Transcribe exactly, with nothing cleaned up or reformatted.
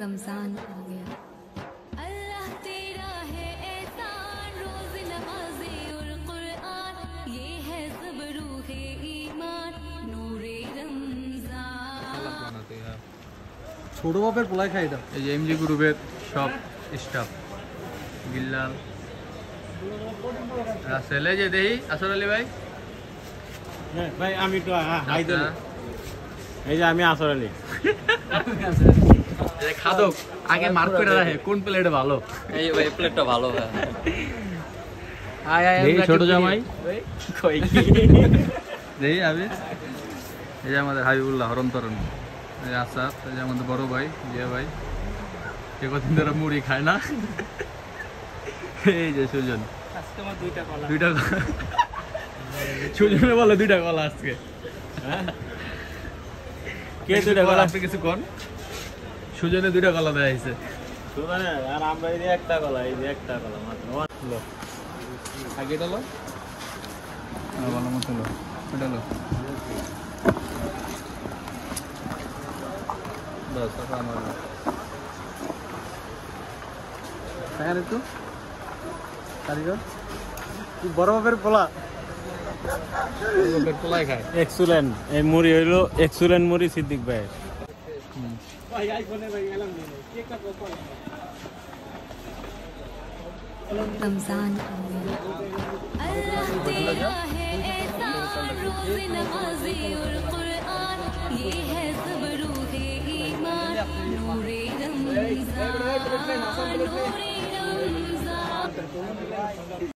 रमजान आ गया। अल्लाह तेरा है एहसान, रोज नमाज़े और कुरान, ये है सब रूहे ईमान, नूरे रमजान। ছোট বাপের পোলাই খাই দাও। এই যে এমজি গ্রুপের সব স্টাফ বিল্লাল রাসেল, এই যে দেহি আসর আলী ভাই। হ্যাঁ ভাই আমি তো হাই দেব। এই যে আমি আসর আলী। এই খাদক আগে মার্ক করে রাখে কোন প্লেট ভালো। এই ভাই প্লেটটা ভালো ভাই। আয় আয় এই ছোট জামাই কই কি দেই আবে। এই যে আমাদের হাবিবুল্লাহ হরম তরণ, এই আসাদ, এই যে আমাদের বড় ভাই জিয়া ভাই, কে কতদিন ধরে মুড়ি খায় না। এই যে সুজন, আজকে আমার দুইটা কলা। দুইটা সুজনে বলে দুইটা কলা আজকে। কে দুইটা কলা? আপনি কিছু কোন সুজনে দুইটা কলা দেয়া হয়েছে। সুদানে আর আমরা এই যে একটা কলা, এই যে একটা কলা মাত্র। লো আগে এটা লো, আর ভালো মতো লো, এটা লো বাস। আপনার আমার দেখেন একটু কারিগর বড় বাপের পোলা পেট পোলাই খায়। এক্সেলেন্ট। এই মুড়ি হইলো এক্সেলেন্ট মুড়ি সিদ্দিক ভাই। रमजान आ गया। अल्लाह तेरा है एहसान, रोज नमाज़े और कुरान, ये है सब रूहे ईमान, नूरे रमजान, नूरे रमजान।